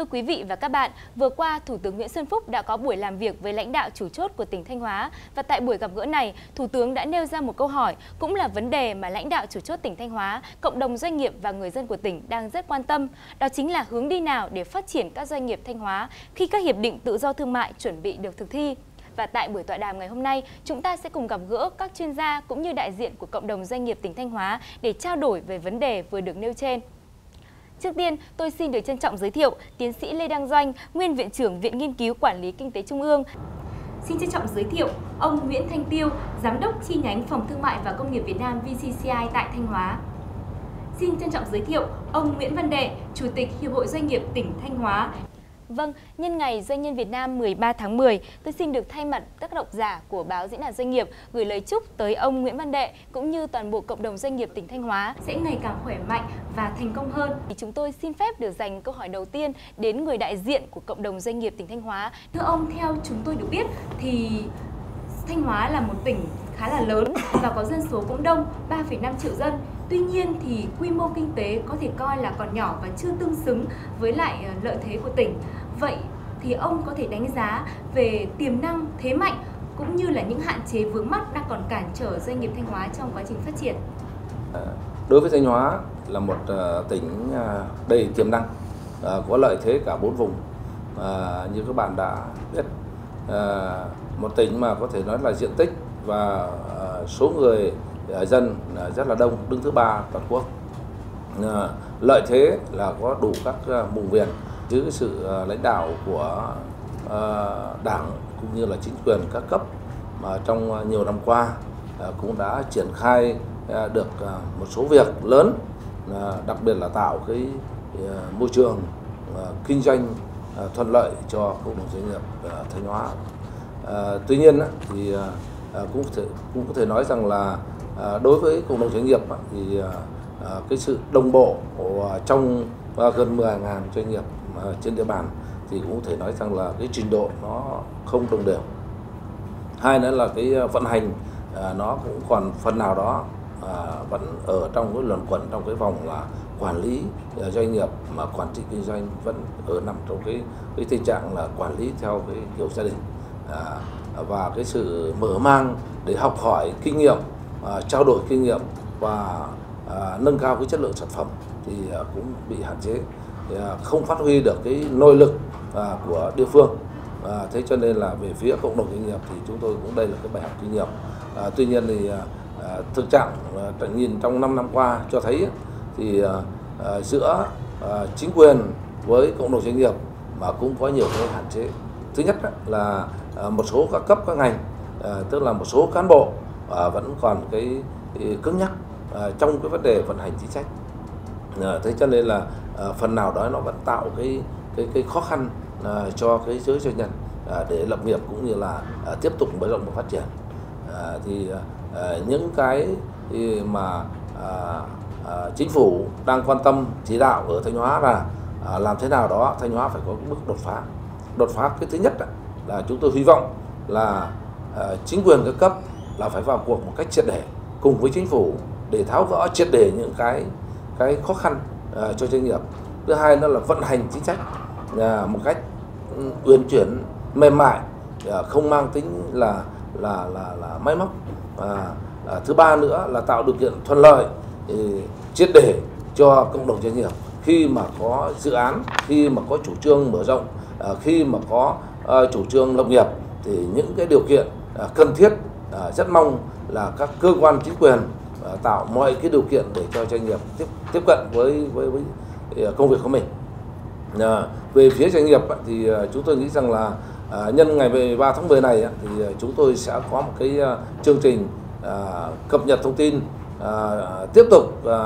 quý vị và các bạn, vừa qua Thủ tướng Nguyễn Xuân Phúc đã có buổi làm việc với lãnh đạo chủ chốt của tỉnh Thanh Hóa và tại buổi gặp gỡ này, Thủ tướng đã nêu ra một câu hỏi cũng là vấn đề mà lãnh đạo chủ chốt tỉnh Thanh Hóa, cộng đồng doanh nghiệp và người dân của tỉnh đang rất quan tâm. Đó chính là hướng đi nào để phát triển các doanh nghiệp Thanh Hóa khi các hiệp định tự do thương mại chuẩn bị được thực thi. Và tại buổi tọa đàm ngày hôm nay, chúng ta sẽ cùng gặp gỡ các chuyên gia cũng như đại diện của cộng đồng doanh nghiệp tỉnh Thanh Hóa để trao đổi về vấn đề vừa được nêu trên. Trước tiên, tôi xin được trân trọng giới thiệu Tiến sĩ Lê Đăng Doanh, Nguyên Viện trưởng Viện Nghiên cứu Quản lý Kinh tế Trung ương. Xin trân trọng giới thiệu ông Nguyễn Thanh Tiêu, Giám đốc chi nhánh Phòng Thương mại và Công nghiệp Việt Nam VCCI tại Thanh Hóa. Xin trân trọng giới thiệu ông Nguyễn Văn Đệ, Chủ tịch Hiệp hội Doanh nghiệp tỉnh Thanh Hóa. Vâng, nhân ngày Doanh nhân Việt Nam 13 tháng 10, tôi xin được thay mặt các độc giả của báo Diễn đàn Doanh nghiệp gửi lời chúc tới ông Nguyễn Văn Đệ cũng như toàn bộ cộng đồng doanh nghiệp tỉnh Thanh Hóa sẽ ngày càng khỏe mạnh và thành công hơn. Chúng tôi xin phép được dành câu hỏi đầu tiên đến người đại diện của cộng đồng doanh nghiệp tỉnh Thanh Hóa. Thưa ông, theo chúng tôi được biết thì Thanh Hóa là một tỉnh khá là lớn và có dân số cũng đông, 3,5 triệu dân. Tuy nhiên thì quy mô kinh tế có thể coi là còn nhỏ và chưa tương xứng với lại lợi thế của tỉnh. Vậy thì ông có thể đánh giá về tiềm năng, thế mạnh cũng như là những hạn chế vướng mắc đang còn cản trở doanh nghiệp Thanh Hóa trong quá trình phát triển? Đối với Thanh Hóa là một tỉnh đầy tiềm năng, có lợi thế cả 4 vùng. Như các bạn đã biết, một tỉnh mà có thể nói là diện tích và số người dân rất là đông, đứng thứ 3 toàn quốc. Lợi thế là có đủ các vùng miền. Dưới sự lãnh đạo của Đảng cũng như là chính quyền các cấp mà trong nhiều năm qua cũng đã triển khai được một số việc lớn, đặc biệt là tạo cái môi trường kinh doanh thuận lợi cho cộng đồng doanh nghiệp Thanh Hóa. Tuy nhiên thì cũng có thể nói rằng là đối với cộng đồng doanh nghiệp thì cái sự đồng bộ trong gần 10.000 doanh nghiệp trên địa bàn thì cũng có thể nói rằng là cái trình độ nó không đồng đều. Hai nữa là cái vận hành nó cũng còn phần nào đó vẫn ở trong cái luẩn quẩn trong cái vòng là quản lý doanh nghiệp, mà quản trị kinh doanh vẫn nằm trong cái tình trạng là quản lý theo cái kiểu gia đình, và cái sự mở mang để học hỏi kinh nghiệm, trao đổi kinh nghiệm và nâng cao cái chất lượng sản phẩm thì cũng bị hạn chế, không phát huy được cái nội lực của địa phương. Thế cho nên là về phía cộng đồng doanh nghiệp thì chúng tôi cũng đây là cái bài học kinh nghiệm. Tuy nhiên thì thực trạng nhìn trong 5 năm qua cho thấy thì giữa chính quyền với cộng đồng doanh nghiệp mà cũng có nhiều cái hạn chế. Thứ nhất là một số các cấp các ngành, tức là một số cán bộ vẫn còn cái cứng nhắc trong cái vấn đề vận hành chính sách. Thế cho nên là phần nào đó nó vẫn tạo cái khó khăn cho cái giới doanh nhân để lập nghiệp cũng như là tiếp tục mở rộng và phát triển. Thì những cái mà chính phủ đang quan tâm chỉ đạo ở Thanh Hóa là làm thế nào đó Thanh Hóa phải có bước đột phá. Đột phá cái thứ nhất là chúng tôi hy vọng là chính quyền các cấp là phải vào cuộc một cách triệt để cùng với chính phủ để tháo gỡ triệt để những cái khó khăn cho doanh nghiệp. Thứ hai nữa là vận hành chính sách một cách uyển chuyển, mềm mại, không mang tính là máy móc. Thứ ba nữa là tạo điều kiện thuận lợi triệt để cho cộng đồng doanh nghiệp khi mà có dự án, khi mà có chủ trương mở rộng, khi mà có chủ trương lập nghiệp thì những cái điều kiện cần thiết, rất mong là các cơ quan chính quyền tạo mọi cái điều kiện để cho doanh nghiệp tiếp cận với công việc của mình. Về phía doanh nghiệp thì chúng tôi nghĩ rằng là nhân ngày 13 tháng 10 này thì chúng tôi sẽ có một cái chương trình cập nhật thông tin, tiếp tục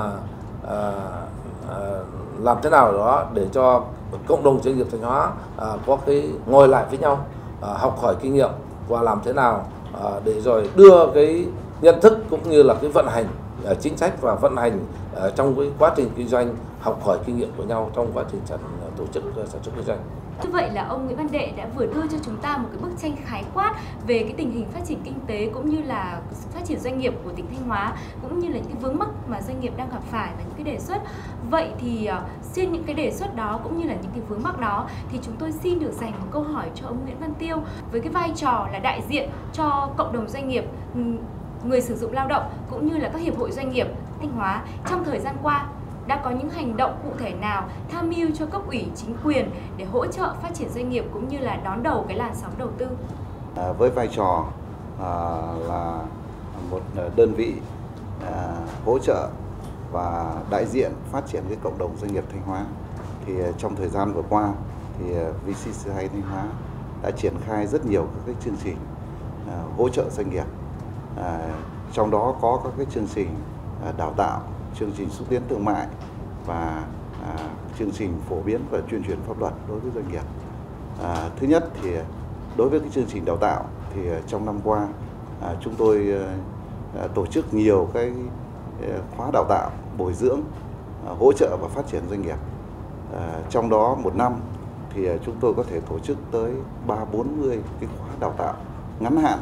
làm thế nào đó để cho cộng đồng doanh nghiệp Thanh Hóa có cái ngồi lại với nhau, học hỏi kinh nghiệm và làm thế nào để rồi đưa cái nhận thức cũng như là cái vận hành chính sách và vận hành trong cái quá trình kinh doanh, học hỏi kinh nghiệm của nhau trong quá trình tổ chức sản xuất kinh doanh. Như vậy là ông Nguyễn Văn Đệ đã vừa đưa cho chúng ta một cái bức tranh khái quát về cái tình hình phát triển kinh tế cũng như là phát triển doanh nghiệp của tỉnh Thanh Hóa, cũng như là những cái vướng mắc mà doanh nghiệp đang gặp phải và những cái đề xuất. Vậy thì xuyên những cái đề xuất đó cũng như là những cái vướng mắc đó thì chúng tôi xin được dành một câu hỏi cho ông Nguyễn Văn Tiêu với cái vai trò là đại diện cho cộng đồng doanh nghiệp, người sử dụng lao động cũng như là các hiệp hội doanh nghiệp Thanh Hóa trong thời gian qua đã có những hành động cụ thể nào tham mưu cho cấp ủy chính quyền để hỗ trợ phát triển doanh nghiệp cũng như là đón đầu cái làn sóng đầu tư? Với vai trò là một đơn vị hỗ trợ và đại diện phát triển cái cộng đồng doanh nghiệp Thanh Hóa, thì trong thời gian vừa qua thì VCCI Thanh Hóa đã triển khai rất nhiều các cái chương trình hỗ trợ doanh nghiệp. Trong đó có các cái chương trình đào tạo, chương trình xúc tiến thương mại và chương trình phổ biến và tuyên truyền pháp luật đối với doanh nghiệp. Thứ nhất thì đối với cái chương trình đào tạo thì trong năm qua chúng tôi tổ chức nhiều cái khóa đào tạo, bồi dưỡng, hỗ trợ và phát triển doanh nghiệp. Trong đó một năm thì chúng tôi có thể tổ chức tới 30-40 cái khóa đào tạo ngắn hạn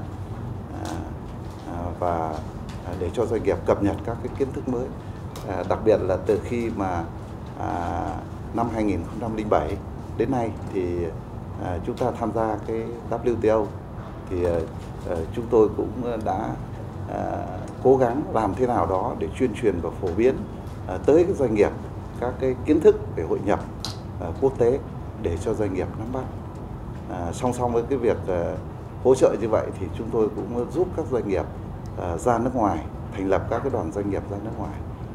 và để cho doanh nghiệp cập nhật các cái kiến thức mới. Đặc biệt là từ khi mà năm 2007 đến nay thì chúng ta tham gia cái WTO thì chúng tôi cũng đã cố gắng làm thế nào đó để tuyên truyền và phổ biến tới các doanh nghiệp các cái kiến thức về hội nhập quốc tế để cho doanh nghiệp nắm bắt. Song song với cái việc hỗ trợ như vậy thì chúng tôi cũng giúp các doanh nghiệp ra nước ngoài, thành lập các cái đoàn doanh nghiệp ra nước ngoài,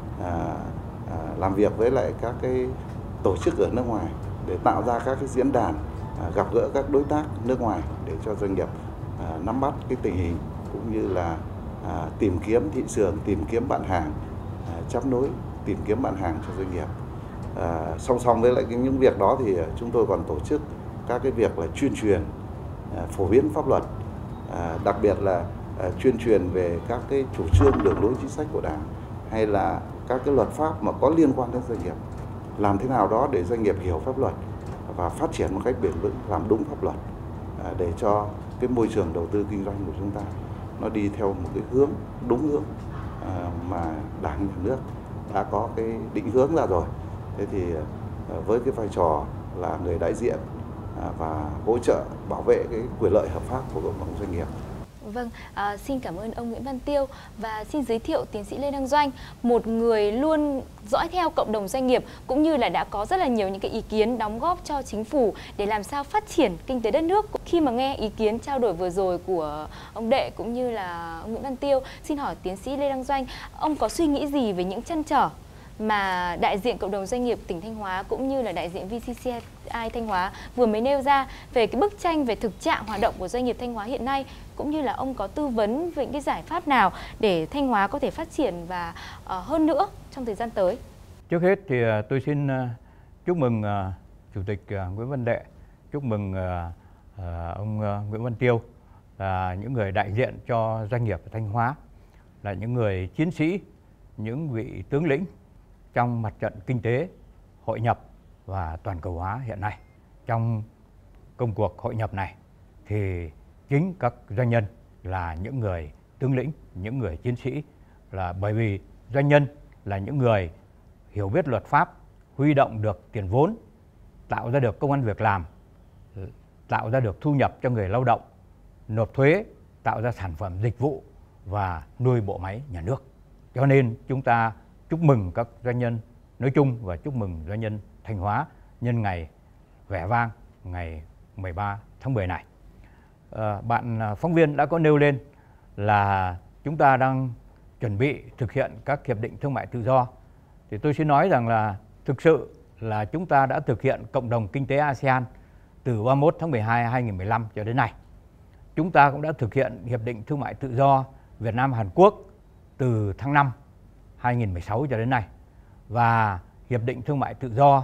làm việc với lại các cái tổ chức ở nước ngoài để tạo ra các cái diễn đàn gặp gỡ các đối tác nước ngoài để cho doanh nghiệp nắm bắt cái tình hình cũng như là tìm kiếm thị trường, tìm kiếm bạn hàng, chấp nối, tìm kiếm bạn hàng cho doanh nghiệp. Song song với lại những việc đó thì chúng tôi còn tổ chức các cái việc là tuyên truyền, phổ biến pháp luật, đặc biệt là tuyên truyền về các cái chủ trương, đường lối chính sách của Đảng hay là các cái luật pháp mà có liên quan đến doanh nghiệp. Làm thế nào đó để doanh nghiệp hiểu pháp luật và phát triển một cách bền vững, làm đúng pháp luật để cho cái môi trường đầu tư kinh doanh của chúng ta nó đi theo một cái hướng đúng hướng mà Đảng, Nhà nước đã có cái định hướng ra rồi. Thế thì với cái vai trò là người đại diện và hỗ trợ bảo vệ cái quyền lợi hợp pháp của cộng đồng doanh nghiệp. Vâng, xin cảm ơn ông Nguyễn Văn Tiêu và xin giới thiệu tiến sĩ Lê Đăng Doanh, một người luôn dõi theo cộng đồng doanh nghiệp cũng như là đã có rất là nhiều những cái ý kiến đóng góp cho chính phủ để làm sao phát triển kinh tế đất nước. Khi mà nghe ý kiến trao đổi vừa rồi của ông Đệ cũng như là ông Nguyễn Văn Tiêu, xin hỏi tiến sĩ Lê Đăng Doanh, ông có suy nghĩ gì về những trăn trở mà đại diện cộng đồng doanh nghiệp tỉnh Thanh Hóa cũng như là đại diện VCCI Thanh Hóa vừa mới nêu ra về cái bức tranh về thực trạng hoạt động của doanh nghiệp Thanh Hóa hiện nay, cũng như là ông có tư vấn về những cái giải pháp nào để Thanh Hóa có thể phát triển và hơn nữa trong thời gian tới? Trước hết thì tôi xin chúc mừng Chủ tịch Nguyễn Văn Đệ, chúc mừng ông Nguyễn Văn Tiêu là những người đại diện cho doanh nghiệp ở Thanh Hóa, là những người chiến sĩ, những vị tướng lĩnh trong mặt trận kinh tế, hội nhập và toàn cầu hóa hiện nay. Trong công cuộc hội nhập này thì chính các doanh nhân là những người tướng lĩnh, những người chiến sĩ, là bởi vì doanh nhân là những người hiểu biết luật pháp, huy động được tiền vốn, tạo ra được công ăn việc làm, tạo ra được thu nhập cho người lao động, nộp thuế, tạo ra sản phẩm dịch vụ và nuôi bộ máy nhà nước. Cho nên chúng ta chúc mừng các doanh nhân nói chung và chúc mừng doanh nhân Thanh Hóa nhân ngày vẻ vang ngày 13 tháng 10 này. Bạn phóng viên đã có nêu lên là chúng ta đang chuẩn bị thực hiện các hiệp định thương mại tự do. Thì tôi xin nói rằng là thực sự là chúng ta đã thực hiện cộng đồng kinh tế ASEAN từ 31 tháng 12 2015 cho đến nay. Chúng ta cũng đã thực hiện hiệp định thương mại tự do Việt Nam Hàn Quốc từ tháng 5 2016 cho đến nay, và hiệp định thương mại tự do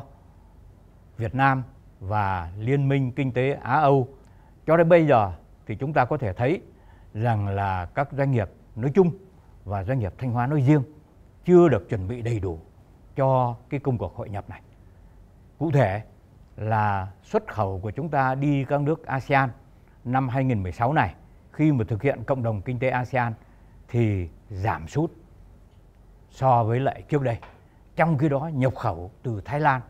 Việt Nam và Liên minh Kinh tế Á-Âu. Cho đến bây giờ thì chúng ta có thể thấy rằng là các doanh nghiệp nói chung và doanh nghiệp Thanh Hóa nói riêng chưa được chuẩn bị đầy đủ cho cái công cuộc hội nhập này. Cụ thể là xuất khẩu của chúng ta đi các nước ASEAN năm 2016 này, khi mà thực hiện cộng đồng kinh tế ASEAN thì giảm sút so với lại trước đây. Trong khi đó nhập khẩu từ Thái Lan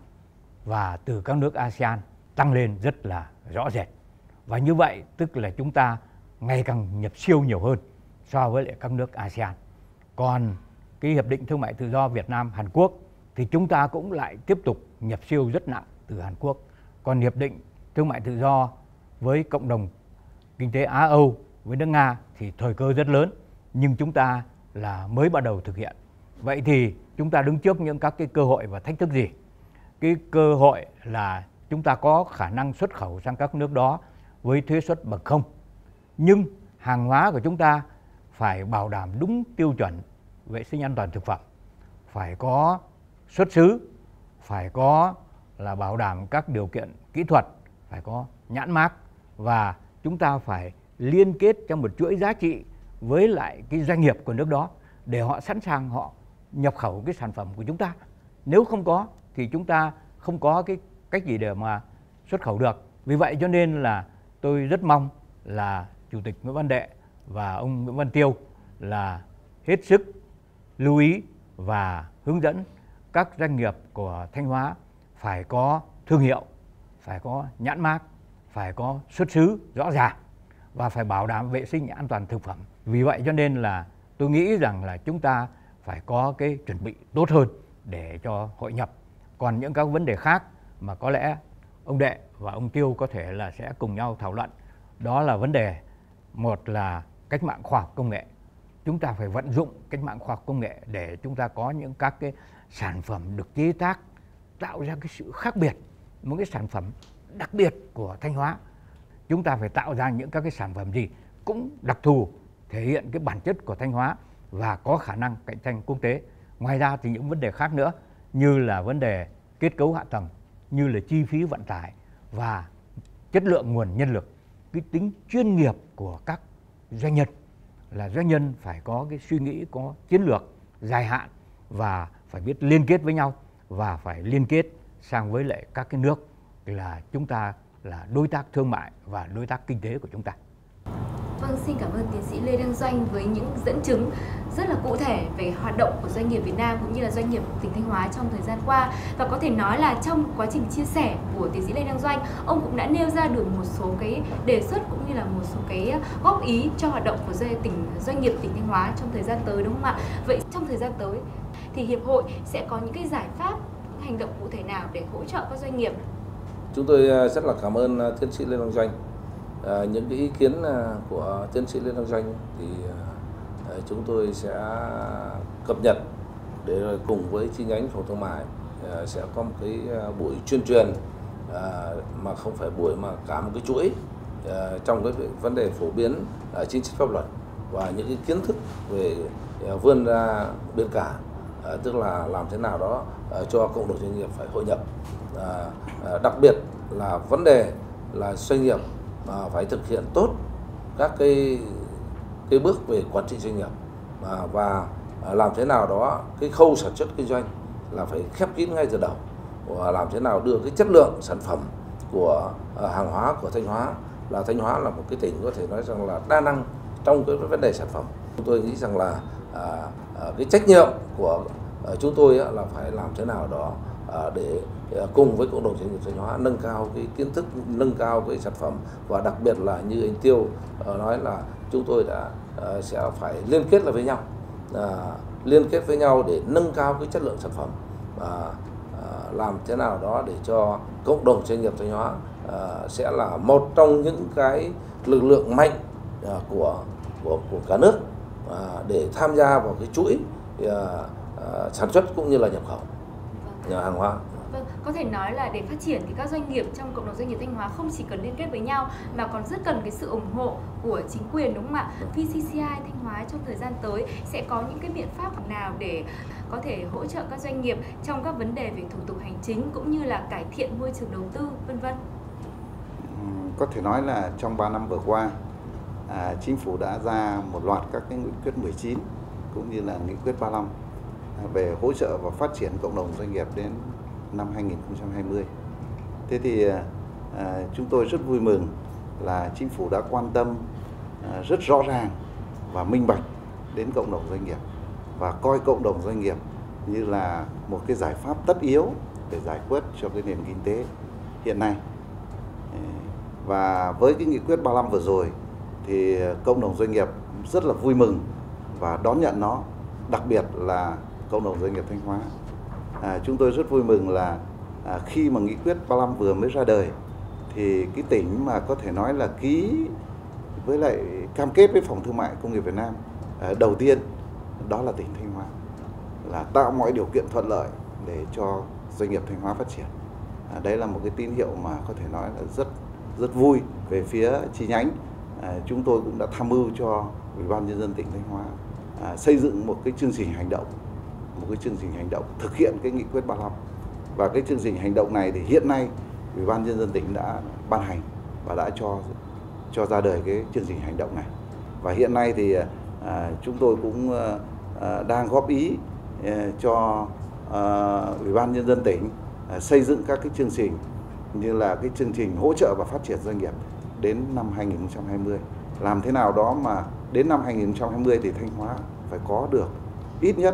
và từ các nước ASEAN tăng lên rất là rõ rệt. Và như vậy tức là chúng ta ngày càng nhập siêu nhiều hơn so với lại các nước ASEAN. Còn cái hiệp định thương mại tự do Việt Nam Hàn Quốc thì chúng ta cũng lại tiếp tục nhập siêu rất nặng từ Hàn Quốc. Còn hiệp định thương mại tự do với cộng đồng kinh tế Á Âu với nước Nga thì thời cơ rất lớn, nhưng chúng ta là mới bắt đầu thực hiện. Vậy thì chúng ta đứng trước những các cái cơ hội và thách thức gì? Cái cơ hội là chúng ta có khả năng xuất khẩu sang các nước đó với thuế suất bậc 0. Nhưng hàng hóa của chúng ta phải bảo đảm đúng tiêu chuẩn vệ sinh an toàn thực phẩm, phải có xuất xứ, phải có là bảo đảm các điều kiện kỹ thuật, phải có nhãn mác, và chúng ta phải liên kết trong một chuỗi giá trị với lại cái doanh nghiệp của nước đó để họ sẵn sàng họ nhập khẩu cái sản phẩm của chúng ta. Nếu không có thì chúng ta không có cái cách gì để mà xuất khẩu được. Vì vậy cho nên là tôi rất mong là Chủ tịch Nguyễn Văn Đệ và ông Nguyễn Văn Tiêu là hết sức lưu ý và hướng dẫn các doanh nghiệp của Thanh Hóa phải có thương hiệu, phải có nhãn mác, phải có xuất xứ rõ ràng và phải bảo đảm vệ sinh an toàn thực phẩm. Vì vậy cho nên là tôi nghĩ rằng là chúng ta phải có cái chuẩn bị tốt hơn để cho hội nhập. Còn những các vấn đề khác mà có lẽ ông Đệ và ông Tiêu có thể là sẽ cùng nhau thảo luận, đó là vấn đề một là cách mạng khoa học công nghệ. Chúng ta phải vận dụng cách mạng khoa học công nghệ để chúng ta có những các cái sản phẩm được chế tác tạo ra cái sự khác biệt, một cái sản phẩm đặc biệt của Thanh Hóa. Chúng ta phải tạo ra những các cái sản phẩm gì cũng đặc thù, thể hiện cái bản chất của Thanh Hóa và có khả năng cạnh tranh quốc tế. Ngoài ra thì những vấn đề khác nữa như là vấn đề kết cấu hạ tầng, như là chi phí vận tải và chất lượng nguồn nhân lực, cái tính chuyên nghiệp của các doanh nhân, là doanh nhân phải có cái suy nghĩ, có chiến lược dài hạn và phải biết liên kết với nhau và phải liên kết sang với lại các cái nước là chúng ta là đối tác thương mại và đối tác kinh tế của chúng ta. Vâng, xin cảm ơn tiến sĩ Lê Đăng Doanh với những dẫn chứng rất là cụ thể về hoạt động của doanh nghiệp Việt Nam cũng như là doanh nghiệp tỉnh Thanh Hóa trong thời gian qua. Và có thể nói là trong quá trình chia sẻ của tiến sĩ Lê Đăng Doanh, ông cũng đã nêu ra được một số cái đề xuất cũng như là một số cái góp ý cho hoạt động của doanh nghiệp tỉnh Thanh Hóa trong thời gian tới, đúng không ạ? Vậy trong thời gian tới thì hiệp hội sẽ có những cái giải pháp, những hành động cụ thể nào để hỗ trợ các doanh nghiệp? Chúng tôi rất là cảm ơn tiến sĩ Lê Đăng Doanh. Những cái ý kiến của tiến sĩ Lê Đăng Doanh thì chúng tôi sẽ cập nhật để cùng với chi nhánh phòng thương mại sẽ có một cái buổi tuyên truyền, mà không phải buổi mà cả một cái chuỗi trong cái vấn đề phổ biến chính sách pháp luật và những cái kiến thức về vươn ra biển cả, tức là làm thế nào đó cho cộng đồng doanh nghiệp phải hội nhập. Đặc biệt là vấn đề là doanh nghiệp phải thực hiện tốt các cái bước về quản trị doanh nghiệp và làm thế nào đó cái khâu sản xuất kinh doanh là phải khép kín ngay từ đầu, và làm thế nào đưa cái chất lượng sản phẩm của hàng hóa của Thanh Hóa, là Thanh Hóa là một cái tỉnh có thể nói rằng là đa năng trong cái vấn đề sản phẩm. Chúng tôi nghĩ rằng là cái trách nhiệm của chúng tôi là phải làm thế nào đó để cùng với cộng đồng doanh nghiệp Thanh Hóa nâng cao cái kiến thức, nâng cao cái sản phẩm, và đặc biệt là như anh Tiêu nói là chúng tôi sẽ phải liên kết với nhau, liên kết với nhau để nâng cao cái chất lượng sản phẩm, làm thế nào đó để cho cộng đồng doanh nghiệp Thanh Hóa sẽ là một trong những cái lực lượng mạnh của cả nước để tham gia vào cái chuỗi sản xuất cũng như là nhập khẩu hàng hóa. Vâng, có thể nói là để phát triển thì các doanh nghiệp trong cộng đồng doanh nghiệp Thanh Hóa không chỉ cần liên kết với nhau mà còn rất cần cái sự ủng hộ của chính quyền, đúng không ạ? VCCI Thanh Hóa trong thời gian tới sẽ có những cái biện pháp nào để có thể hỗ trợ các doanh nghiệp trong các vấn đề về thủ tục hành chính cũng như là cải thiện môi trường đầu tư, vân vân? Có thể nói là trong 3 năm vừa qua, chính phủ đã ra một loạt các cái nghị quyết 19 cũng như là nghị quyết 35 về hỗ trợ và phát triển cộng đồng doanh nghiệp đến năm 2020. Thế thì chúng tôi rất vui mừng là chính phủ đã quan tâm rất rõ ràng và minh bạch đến cộng đồng doanh nghiệp và coi cộng đồng doanh nghiệp như là một cái giải pháp tất yếu để giải quyết cho cái nền kinh tế hiện nay. Và với cái nghị quyết 35 vừa rồi thì cộng đồng doanh nghiệp rất là vui mừng và đón nhận nó, đặc biệt là cộng đồng doanh nghiệp Thanh Hóa. Chúng tôi rất vui mừng là khi mà nghị quyết 35 vừa mới ra đời thì cái tỉnh mà có thể nói là ký với lại cam kết với Phòng Thương mại Công nghiệp Việt Nam đầu tiên đó là tỉnh Thanh Hóa, là tạo mọi điều kiện thuận lợi để cho doanh nghiệp Thanh Hóa phát triển. Đấy là một cái tín hiệu mà có thể nói là rất vui. Về phía chi nhánh, chúng tôi cũng đã tham mưu cho Ủy ban Nhân dân tỉnh Thanh Hóa xây dựng một cái chương trình hành động thực hiện cái nghị quyết 35. Và cái chương trình hành động này thì hiện nay Ủy ban Nhân dân tỉnh đã ban hành và đã cho ra đời cái chương trình hành động này. Và hiện nay thì chúng tôi cũng đang góp ý cho Ủy ban Nhân dân tỉnh xây dựng các cái chương trình như là cái chương trình hỗ trợ và phát triển doanh nghiệp đến năm 2020. Làm thế nào đó mà đến năm 2020 thì Thanh Hóa phải có được ít nhất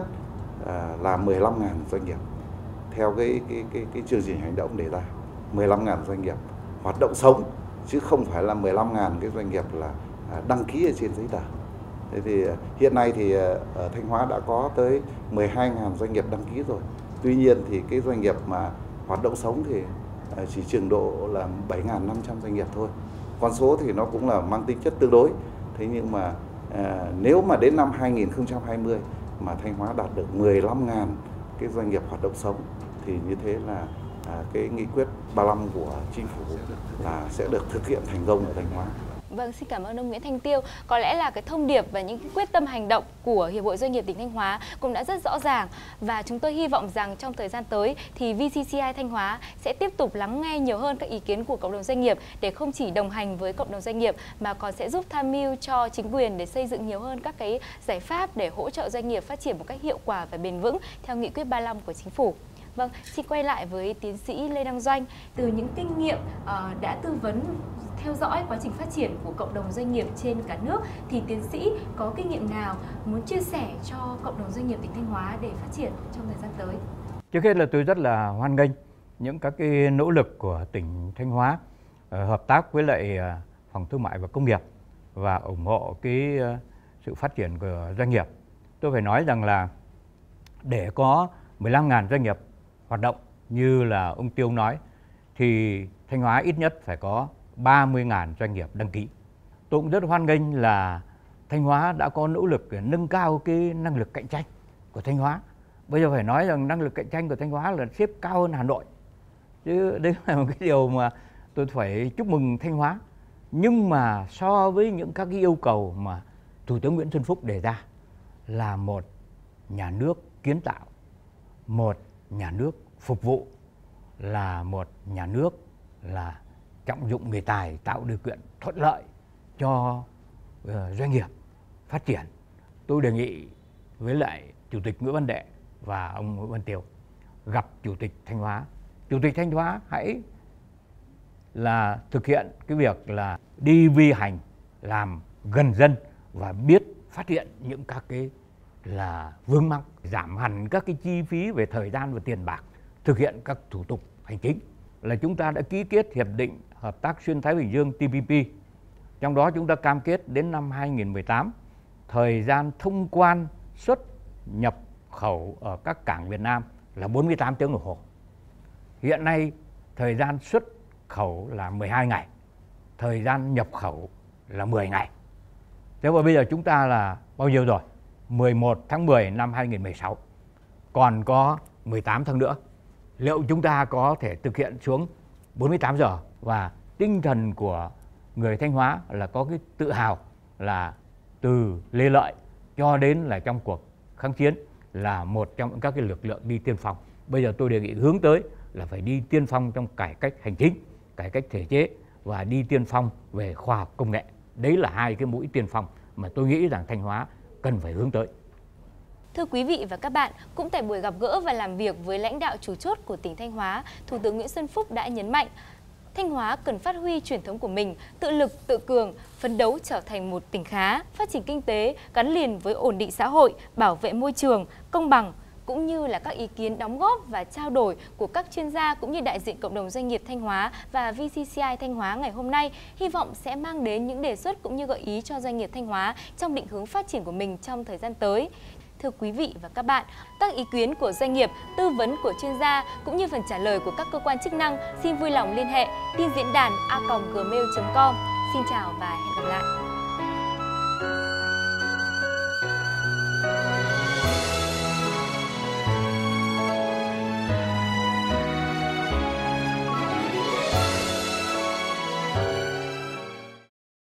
là 15.000 doanh nghiệp theo cái chương trình hành động đề ra. 15.000 doanh nghiệp hoạt động sống chứ không phải là 15.000 cái doanh nghiệp là đăng ký ở trên giấy tờ. Thế thì hiện nay thì ở Thanh Hóa đã có tới 12.000 doanh nghiệp đăng ký rồi. Tuy nhiên thì cái doanh nghiệp mà hoạt động sống thì chỉ chừng độ là 7.500 doanh nghiệp thôi. Con số thì nó cũng là mang tính chất tương đối. Thế nhưng mà nếu mà đến năm 2020 mà Thanh Hóa đạt được 15.000 cái doanh nghiệp hoạt động sống thì như thế là cái nghị quyết 35 của chính phủ là sẽ được thực hiện thành công ở Thanh Hóa. Vâng, xin cảm ơn ông Nguyễn Thanh Tiêu. Có lẽ là cái thông điệp và những quyết tâm hành động của Hiệp hội Doanh nghiệp tỉnh Thanh Hóa cũng đã rất rõ ràng. Và chúng tôi hy vọng rằng trong thời gian tới thì VCCI Thanh Hóa sẽ tiếp tục lắng nghe nhiều hơn các ý kiến của cộng đồng doanh nghiệp để không chỉ đồng hành với cộng đồng doanh nghiệp mà còn sẽ giúp tham mưu cho chính quyền để xây dựng nhiều hơn các cái giải pháp để hỗ trợ doanh nghiệp phát triển một cách hiệu quả và bền vững theo nghị quyết 35 của chính phủ. Vâng, xin quay lại với tiến sĩ Lê Đăng Doanh. Từ những kinh nghiệm đã tư vấn theo dõi quá trình phát triển của cộng đồng doanh nghiệp trên cả nước thì tiến sĩ có kinh nghiệm nào muốn chia sẻ cho cộng đồng doanh nghiệp tỉnh Thanh Hóa để phát triển trong thời gian tới? Trước hết là tôi rất là hoan nghênh những các cái nỗ lực của tỉnh Thanh Hóa hợp tác với lại Phòng Thương mại và Công nghiệp và ủng hộ cái sự phát triển của doanh nghiệp. Tôi phải nói rằng là để có 15.000 doanh nghiệp hoạt động như là ông Tiêu nói thì Thanh Hóa ít nhất phải có 30.000 doanh nghiệp đăng ký. Tôi cũng rất hoan nghênh là Thanh Hóa đã có nỗ lực để nâng cao cái năng lực cạnh tranh của Thanh Hóa. Bây giờ phải nói rằng năng lực cạnh tranh của Thanh Hóa là xếp cao hơn Hà Nội. Chứ đây là một cái điều mà tôi phải chúc mừng Thanh Hóa. Nhưng mà so với những các cái yêu cầu mà Thủ tướng Nguyễn Xuân Phúc đề ra là một nhà nước kiến tạo, một nhà nước phục vụ, là một nhà nước là trọng dụng người tài, tạo điều kiện thuận lợi cho doanh nghiệp phát triển. Tôi đề nghị với lại Chủ tịch Nguyễn Văn Đệ và ông Nguyễn Văn Tiều gặp Chủ tịch Thanh Hóa. Chủ tịch Thanh Hóa hãy là thực hiện cái việc là đi vi hành, làm gần dân và biết phát hiện những các cái là vướng mắc, giảm hẳn các cái chi phí về thời gian và tiền bạc, thực hiện các thủ tục hành chính. Là chúng ta đã ký kết hiệp định hợp tác xuyên Thái Bình Dương TPP. Trong đó chúng ta cam kết đến năm 2018 thời gian thông quan xuất nhập khẩu ở các cảng Việt Nam là 48 tiếng đồng hồ. Hiện nay thời gian xuất khẩu là 12 ngày, thời gian nhập khẩu là 10 ngày. Thế và bây giờ chúng ta là bao nhiêu rồi? 11 tháng 10 năm 2016. Còn có 18 tháng nữa. Liệu chúng ta có thể thực hiện xuống 48 giờ? Và tinh thần của người Thanh Hóa là có cái tự hào là từ Lê Lợi cho đến là trong cuộc kháng chiến là một trong các cái lực lượng đi tiên phong. Bây giờ tôi đề nghị hướng tới là phải đi tiên phong trong cải cách hành chính, cải cách thể chế và đi tiên phong về khoa học công nghệ. Đấy là hai cái mũi tiên phong mà tôi nghĩ rằng Thanh Hóa cần phải hướng tới. Thưa quý vị và các bạn, cũng tại buổi gặp gỡ và làm việc với lãnh đạo chủ chốt của tỉnh Thanh Hóa, Thủ tướng Nguyễn Xuân Phúc đã nhấn mạnh Thanh Hóa cần phát huy truyền thống của mình, tự lực, tự cường, phấn đấu trở thành một tỉnh khá, phát triển kinh tế gắn liền với ổn định xã hội, bảo vệ môi trường, công bằng, cũng như là các ý kiến đóng góp và trao đổi của các chuyên gia cũng như đại diện cộng đồng doanh nghiệp Thanh Hóa và VCCI Thanh Hóa ngày hôm nay, hy vọng sẽ mang đến những đề xuất cũng như gợi ý cho doanh nghiệp Thanh Hóa trong định hướng phát triển của mình trong thời gian tới. Thưa quý vị và các bạn, các ý kiến của doanh nghiệp, tư vấn của chuyên gia cũng như phần trả lời của các cơ quan chức năng xin vui lòng liên hệ tin diễn đàn a.gmail.com. Xin chào và hẹn gặp lại.